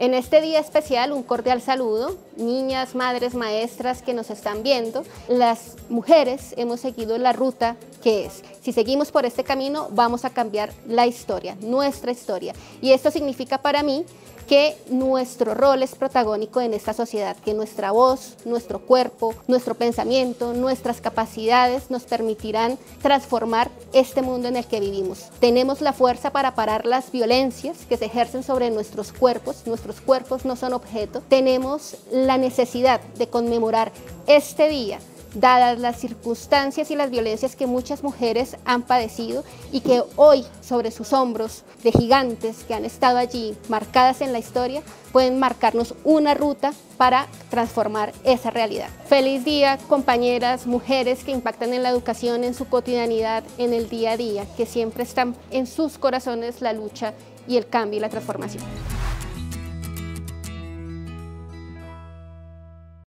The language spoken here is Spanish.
En este día especial, un cordial saludo, niñas, madres, maestras que nos están viendo. Las mujeres hemos seguido la ruta que es. Si seguimos por este camino, vamos a cambiar la historia, nuestra historia. Y esto significa para mí que nuestro rol es protagónico en esta sociedad, que nuestra voz, nuestro cuerpo, nuestro pensamiento, nuestras capacidades nos permitirán transformar este mundo en el que vivimos. Tenemos la fuerza para parar las violencias que se ejercen sobre nuestros cuerpos no son objeto. Tenemos la necesidad de conmemorar este día, dadas las circunstancias y las violencias que muchas mujeres han padecido y que hoy sobre sus hombros de gigantes que han estado allí marcadas en la historia pueden marcarnos una ruta para transformar esa realidad. Feliz día, compañeras, mujeres que impactan en la educación, en su cotidianidad, en el día a día, que siempre están en sus corazones la lucha y el cambio y la transformación.